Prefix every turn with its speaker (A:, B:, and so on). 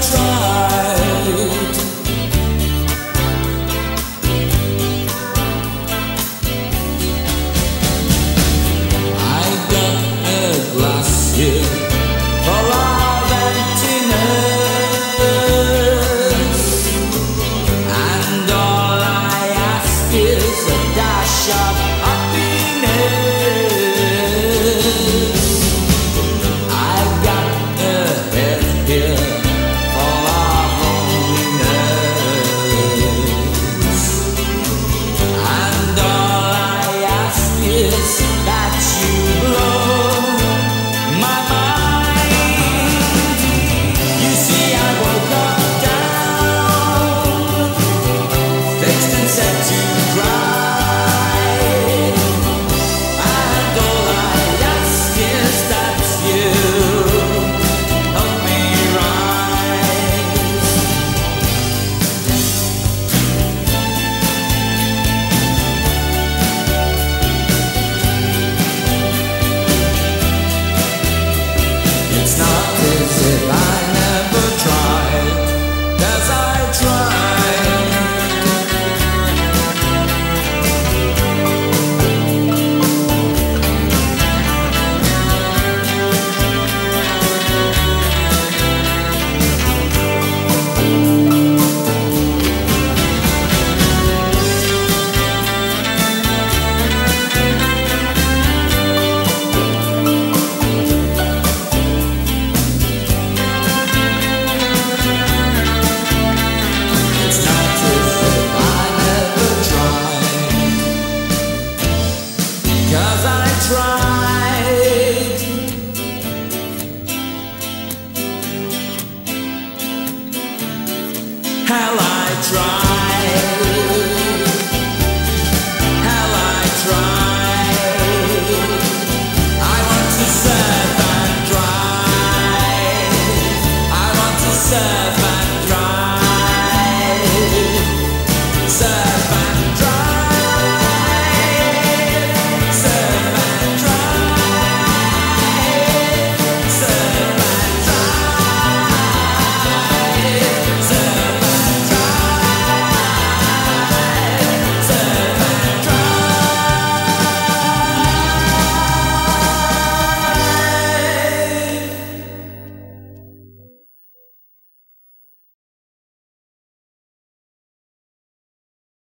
A: tried. I got a glass here full of emptiness, and all I ask is a dash of happiness. I've got a head here full of loneliness, and all I ask is that you blow my mind. You see, I woke up down, fixed and set to cry, and all I ask is that you help me rise. It's not as if I never tried, 'cause I tried. It's not as if I never tried, 'cause I tried. Hell, I tried.